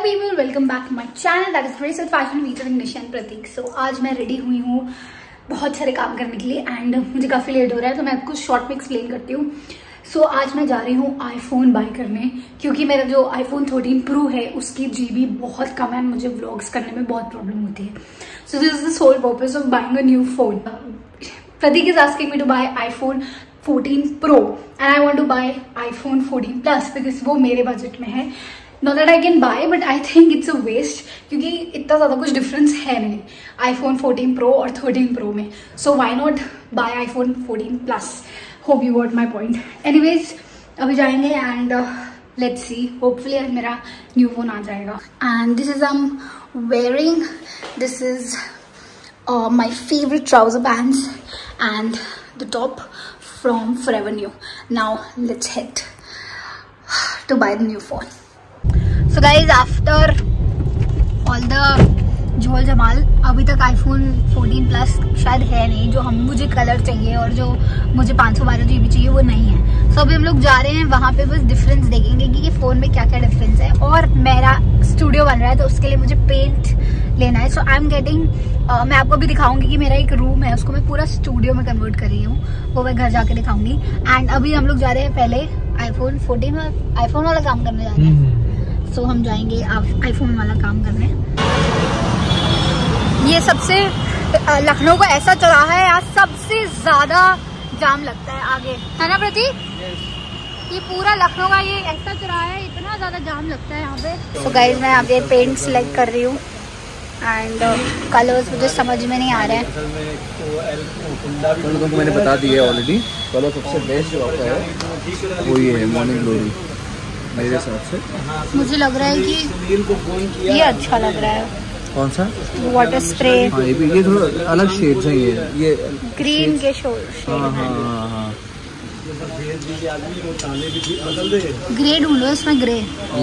People, welcome back to my channel that is Grace Fashion featuring Nishan Pratik. सो आज मैं ready हुई हूँ बहुत सारे काम करने के लिए एंड मुझे काफ़ी लेट हो रहा है, तो मैं आपको शॉर्ट में एक्सप्लेन करती हूँ। सो आज मैं जा रही हूँ आईफोन बाय करने, क्योंकि मेरा जो आईफोन 13 प्रो है उसकी जीबी बहुत कम है एंड मुझे व्लॉग्स करने में बहुत प्रॉब्लम होती है। So this is the sole purpose of buying a new phone. Pratik is asking me to buy iPhone 14 Pro and I want to buy iPhone 14 Plus because वो मेरे बजट में है। Not that I can buy, but I think it's a waste क्योंकि इतना ज़्यादा कुछ difference है नहीं iPhone 14 Pro और 13 Pro में। So why not buy iPhone 14 Plus? Hope you got my point. Anyways, अभी जाएंगे and let's see. Hopefully मेरा न्यू फोन आ जाएगा। And this is I'm wearing. This is my favorite trouser bands and the top from Forever New. Now let's head to buy the new phone. So guys, after all the झोल जमाल, अभी तक iPhone 14 Plus शायद है नहीं जो मुझे colour चाहिए और जो मुझे 512 GB चाहिए वो नहीं है। So अभी हम लोग जा रहे हैं वहाँ पे, बस डिफरेंस देखेंगे कि ये फ़ोन में क्या क्या डिफरेंस है। और मेरा स्टूडियो बन रहा है तो उसके लिए मुझे पेंट लेना है। सो आई एम गेटिंग, मैं आपको भी दिखाऊंगी कि मेरा एक रूम है उसको मैं पूरा स्टूडियो में कन्वर्ट कर रही हूँ, वो मैं घर जाके दिखाऊंगी। एंड अभी हम लोग जा रहे हैं पहले iPhone 14 आईफोन वाला काम करने जा रहे हैं। सो हम जाएंगे आईफोन वाला काम करने। ये सबसे लखनऊ का ऐसा चौराहा है, यहाँ सबसे ज्यादा जाम लगता है आगे, है ना प्रतीक? ये पूरा लखनऊ का ये ऐसा चौराहा है, इतना ज्यादा जाम लगता है यहाँ पे। तो गाइस मैं यहाँ पे पेंट सिलेक्ट कर रही हूँ एंड कलर्स मुझे समझ में नहीं आ रहे हैं। तुमको मैंने बता दिया ऑलरेडी। कलर सबसे बेस्ट जो आपका है वो ये है मॉर्निंग ग्लोरी मेरे हिसाब से। मुझे लग रहा है कि ये अच्छा लग रहा है। कौन सा? Water spray. हाँ, ये थोड़ा अलग शेड्स हैं। ये ग्रीन के शेड। हाँ। ग्रे ढूंढो इसमें, ग्रे।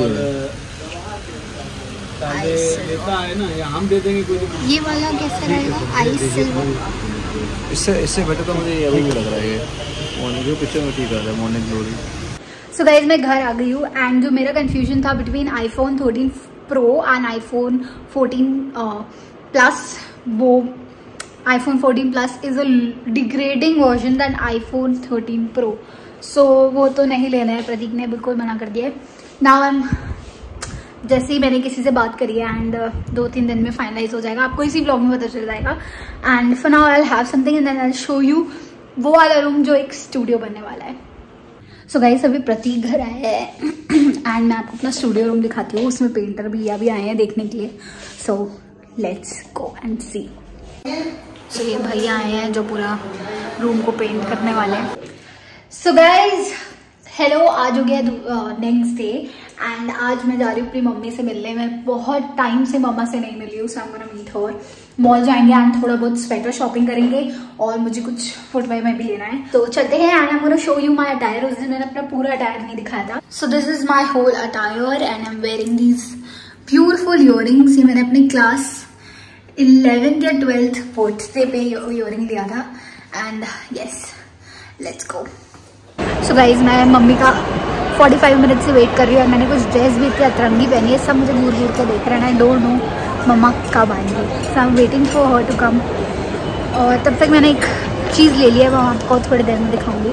हम दे देंगे कोई। ये वाला कैसा रहेगा? Ice silver. इससे बेटर तो मुझे अभी भी लग रहा है मॉर्निंग जो पिक्चर में ठीक है मॉर्निंग ग्लोरी। सो गाइज मैं घर आ गई हूँ एंड जो मेरा कंफ्यूजन था between iPhone 13 Pro and iPhone 14 Plus, वो iPhone 14 Plus is a degrading version than iPhone 13 Pro। So वो तो नहीं लेना है, प्रतीक ने बिल्कुल मना कर दिया है। नाउ आई एम, जैसे ही मैंने किसी से बात करी है एंड 2-3 दिन में फाइनलाइज हो जाएगा, आपको इसी ब्लॉग में पता चल जाएगा। And for now I will have something and then I will show you वो वाला रूम जो एक स्टूडियो बनने वाला है। सो गाइस अभी प्रतीक घर आए हैं एंड मैं आपको अपना स्टूडियो रूम दिखाती हूँ, उसमें पेंटर भैया भी आए हैं देखने के लिए। सो लेट्स गो एंड सी। सो ये भैया आए हैं जो पूरा रूम को पेंट करने वाले हैं। सो गाइज हेलो, आज हो गया नेक्स्ट डे एंड आज मैं जा रही हूँ अपनी मम्मी से मिलने। मैं बहुत टाइम से मम्मा से नहीं मिली हूँ, so I am gonna meet her. Mall जाएंगे एंड थोड़ा बहुत स्वेटर शॉपिंग करेंगे और मुझे कुछ फुटवेयर में भी लेना है, तो चलते हैं। And I am gonna show you my attire. उस दिन मैंने अपना पूरा अटायर नहीं दिखाया था। So this is my whole attire and I am wearing these beautiful earrings. ये मैंने अपनी क्लास 11th या 12th बर्थडे पे इयररिंग लिया था and yes let's go. So guys मैं मम्मी का 45 मिनट से वेट कर रही हूँ और मैंने कुछ ड्रेस भी इतनी अतरंगी पहनी है, सब मुझे दूर दूर के देख रहे हैं। आई डोंट नो मम्मा कब आएंगी, so I am waiting for her to come. और तब तक मैंने एक चीज़ ले लिया है, वो आपको थोड़ी देर में दिखाऊंगी।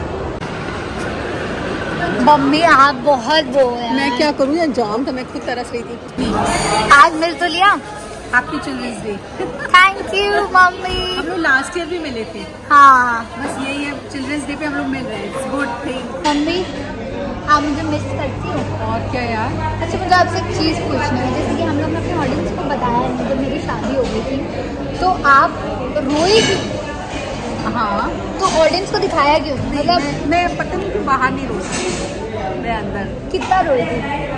मम्मी आप बहुत वो है। मैं क्या करूँ, या जाम था, मैं खुद तरस रही थी। आज मिल तो लिया happy children's day. Thank you mummy. हम लोग लास्ट ईयर भी मिले थे। हाँ बस यही है, चिल्ड्रंस डे पे हम लोग मिल रहे हैं। It's good thing. मम्मी आप मुझे मिस करती हो? और क्या यार। अच्छा मुझे आपसे एक चीज़ पूछनी है, जैसे कि हम लोग ने अपने ऑडियंस को बताया है जब मेरी शादी हो गई थी तो आप रोई थी। हाँ तो ऑडियंस को दिखाया क्यों? मतलब मैं पता नहीं क्यों बाहर नहीं रोई, मैं अंदर। कितना रोई थी?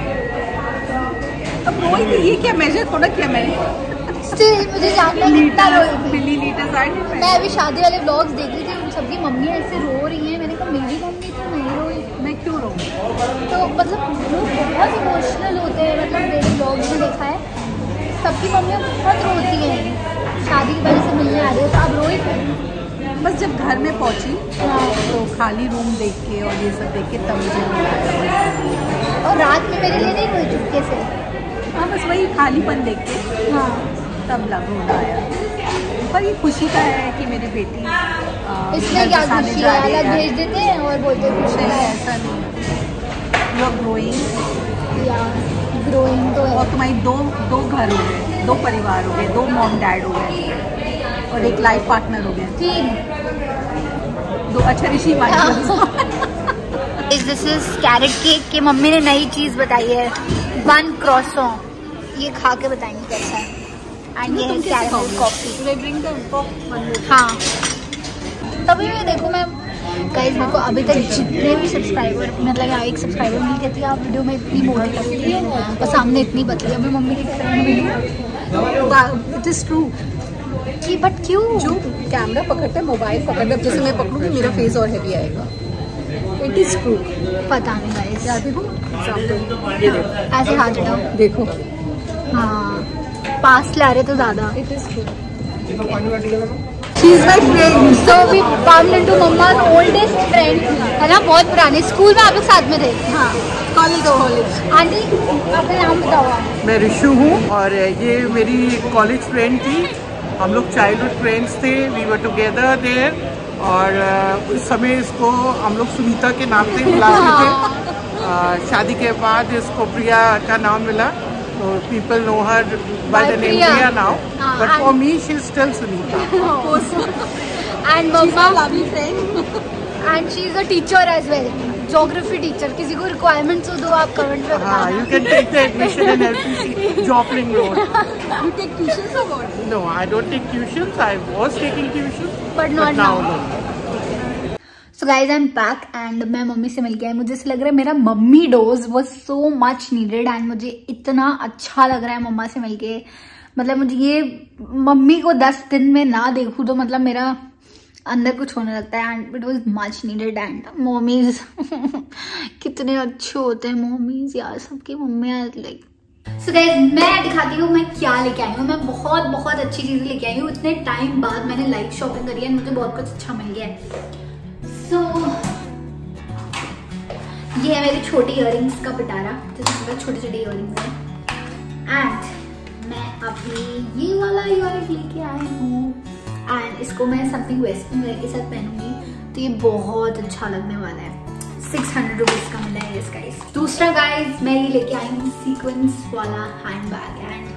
अब रोई थी, ये क्या मेजर थोड़ा किया मैंने। स्टिल मुझे जानना है कितना रोई थी। मिलीलीटर साइड। मैं अभी शादी वाले ब्लॉग्स देख रही थी, उन सबकी मम्मी ऐसे रो रही हैं। मैंने कहा मेरी मम्मी तो नहीं रोई, मैं क्यों रोऊं? तो मतलब लोग बहुत इमोशनल होते हैं। मतलब मेरे ब्लॉग्स में देखा है सबकी मम्मियाँ बहुत रोती हैं शादी की वजह से मिलने आ रही हो, तो आप रोई थी? बस जब घर में पहुंची तो खाली रूम देख के और ये सब देख के तब मुझे। और रात में मेरे लिए नहीं कोई चुपके से? ये खालीपन देख के हाँ तब रोना आया। पर ये खुशी का है कि मेरी बेटी इसमें क्या खुशी है, अलग भेज देते हैं और बोलते हैं कुछ नहीं, नहीं ऐसा नहीं। यू आर ग्रोइंग तो है। और तुम्हारी दो घर हो गए, 2 परिवार हो गए, 2 मॉम डैड हो गए और एक लाइफ पार्टनर हो गया, 3 2 अच्छा Rishi this is carrot cake की मम्मी ने नई चीज बताई है, 1 क्रॉसों। ये खा के बताएंगे कैसा है। एंड ये है कैरेमल कॉफी। हाँ तभी मैं देखो मैं गाइस, मेरे को अभी तक जितने भी सब्सक्राइबर, मतलब यहाँ एक सब्सक्राइबर मिल कहती है आप वीडियो में इतनी मोटी लगती है और सामने इतनी पतली। अभी मम्मी की फ्रेंड मिली, इट इज ट्रू कि बट क्यों? जो कैमरा पकड़ता है, मोबाइल पकड़ता है, जैसे मैं पकड़ूंगी मेरा फेस और हैवी आएगा। It is true. पता नहीं गाइस, क्या देखो ऐसे हाथ हटाओ, देखो हाँ पास ला रहे तो ज्यादा। It is true. She is my friend, so we bumped into mama's oldest friend, है ना, बहुत पुराने। स्कूल में आप लोग साथ में थे? हाँ कॉलेज। आंटी अपना नाम बताओ आप। मैं ऋषु हूँ और ये मेरी कॉलेज फ्रेंड थी। हम लोग चाइल्डहुड फ्रेंड्स थे, वी वर टुगेदर देयर। और उस समय इसको हम लोग सुनीता के नाम से बुलाते थे। शादी के बाद इसको प्रिया का नाम मिला, तो people know her by the name Priya now, but for me she's still Sunita. And mama lovely friend, and she is a teacher as well, geography teacher. किसी को requirements हो तो आप comment में बताना। You can take the admission in LPC Joplin Road. You take tuitions or what? No, I don't take tuitions. I was taking tuitions, but not now. No. So guys I am back and मैं mummy से मिल गया। मुझे ऐसा लग रहा है मेरा mummy dose was so much needed and मुझे इतना अच्छा लग रहा है मम्मा से मिलके। मतलब मुझे ये मम्मी को 10 दिन में ना देखूं तो मतलब मेरा अंदर कुछ होने लगता है and it was much needed. And mummies कितने अच्छे होते हैं मम्मीज यार, सबकी मम्मी लाइक। सो गाइज मैं दिखाती हूँ मैं क्या लेके आई हूँ। मैं बहुत बहुत अच्छी चीजें लेके आई हूँ। इतने टाइम बाद मैंने लाइव शॉपिंग करी है, मुझे बहुत कुछ अच्छा मिल गया है। So, ये है मेरी छोटी इयररिंग्स का पिटारा, जिसमें छोटे छोटे इयररिंग्स हैं। एंड मैं अभी ये वाला इयररिंग लेके आई हूँ एंड इसको मैं समथिंग वेस्टर्न वेयर के साथ पहनूंगी तो ये बहुत अच्छा लगने वाला है। 600 रुपीज का मिला है ये गाइस। दूसरा गाइस मैं ये लेके आई हूँ सीक्वेंस वाला handbag and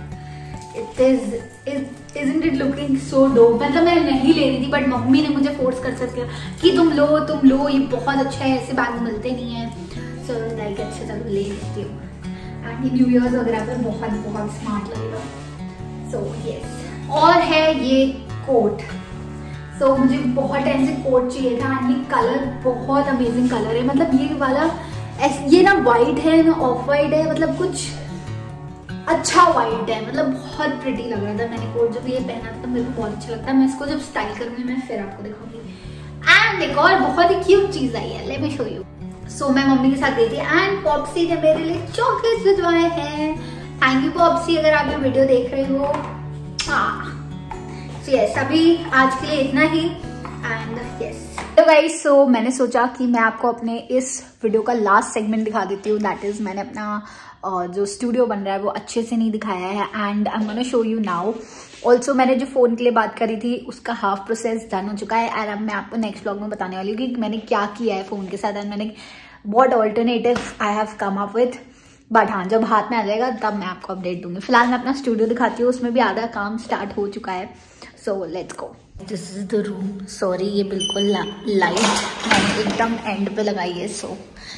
isn't it looking so dope? मतलब मैं नहीं ले रही थी बट मम्मी ने मुझे फोर्स कर सकती है कि तुम लो ये बहुत अच्छा है, ऐसे बैग मिलते नहीं है। सो लाइक अच्छा चलो ले लेती हूँ एंड ये न्यू ईयर्स वगैरह पर बहुत बहुत स्मार्ट लगेगा। सो यस, और है ये कोट। सो मुझे बहुत टाइम से कोट चाहिए था एंड ये कलर बहुत अमेजिंग कलर है। मतलब ये वाला ये ना वाइट है ना ऑफ वाइट है, मतलब कुछ अच्छा वाइट है, मतलब बहुत प्रिटी लग रहा था। मैंने कोट जब ये पहना था तो मेरे को बहुत अच्छा लगता है। मैं इसको जब स्टाइल करूंगी मैं फिर आपको दिखाऊंगी। एंड एक और बहुत ही क्यूट चीज आई है, let me show you. So मैं मम्मी के साथ गई थी एंड पॉप्सी ने मेरे लिए चॉकलेट्स भिजवाए हैं। थैंक यू पॉप्सी, अगर आप ये वीडियो देख रहे हो। हाँ सो यस, अभी आज के लिए इतना ही एंड यस। तो गाइस सो मैंने सोचा कि मैं आपको अपने इस वीडियो का लास्ट सेगमेंट दिखा देती हूँ। दैट इज मैंने अपना जो स्टूडियो बन रहा है वो अच्छे से नहीं दिखाया है and I am gonna show you now. Also मैंने जो फोन के लिए बात करी थी उसका हाफ प्रोसेस डन हो चुका है एंड अब मैं आपको नेक्स्ट व्लॉग में बताने वाली हूँ कि मैंने क्या किया है फोन के साथ एंड मैंने what alternative I have come up with. But हाँ, जब हाथ में आ जाएगा तब मैं आपको अपडेट दूंगी। फिलहाल मैं अपना स्टूडियो दिखाती हूँ, उसमें भी आधा काम स्टार्ट हो चुका है। So let's go. This is the room. Sorry ये बिल्कुल लाइट मैंने एकदम एंड पे लगाई है। So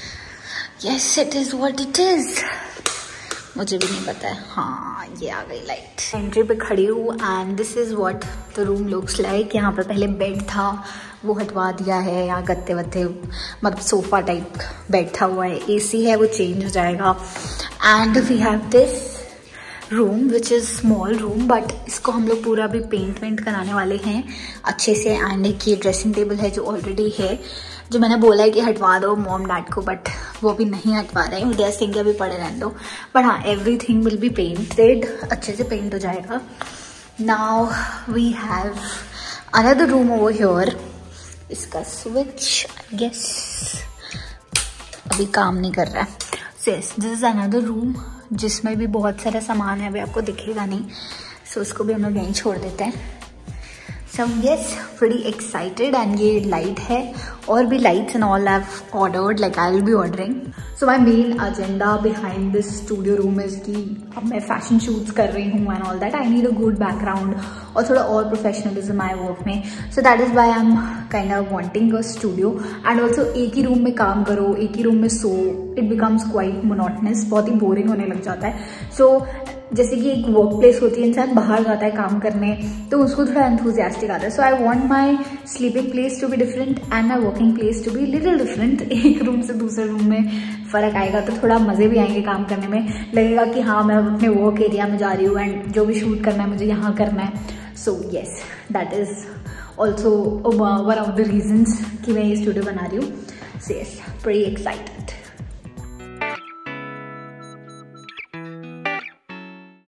yes it is what it is, मुझे भी नहीं पता है। हाँ ये आ गई लाइट। एंट्री पे खड़ी हूँ and this is what the room looks like. यहाँ पे पहले बेड था वो हटवा दिया है, यहाँ गत्ते वत्ते मतलब सोफा टाइप बैठा हुआ है, एसी है वो चेंज हो जाएगा and we have this room which is small room but इसको हम लोग पूरा भी पेंट वेंट कराने वाले हैं अच्छे से। एंड एक ये ड्रेसिंग टेबल है जो ऑलरेडी है, जो मैंने बोला है कि हटवा दो मॉम डैड को बट वो भी नहीं हटवा रहे हैं, उदय सिंह के भी पड़े रहने दो। बट हाँ एवरीथिंग विल बी पेंटेड, अच्छे से पेंट हो जाएगा। Now we have another room over here. इसका स्विच आई गेस अभी काम नहीं कर रहा है। दिस इज अनदर रूम जिसमें भी बहुत सारा सामान है, अभी आपको दिखेगा नहीं, सो उसको भी हम लोग यहीं छोड़ देते हैं। So yes, pretty excited and ये light है और भी lights and all I've ordered, like I'll be ordering. So my main agenda behind this studio room is कि अब मैं fashion shoots कर रही हूँ and all that. I need a good background और थोड़ा और professionalism आए work में. So that is why I'm kind of wanting a studio and also एक ही room में काम करो, एक ही room में सो, it becomes quite monotonous, बहुत ही boring होने लग जाता है. So जैसे कि एक वर्क प्लेस होती है, इंसान बाहर जाता है काम करने तो उसको थोड़ा एंथुजियास्टिक आता है. So I want my sleeping place to be different and my working place to be little different. एक रूम से दूसरे रूम में फ़र्क आएगा तो थोड़ा मज़े भी आएंगे काम करने में. लगेगा कि हाँ मैं अपने वर्क एरिया में जा रही हूँ एंड जो भी शूट करना है मुझे यहाँ करना है. So yes, that is also one of the reasons कि मैं ये स्टूडियो बना रही हूँ. So yes, pretty excited.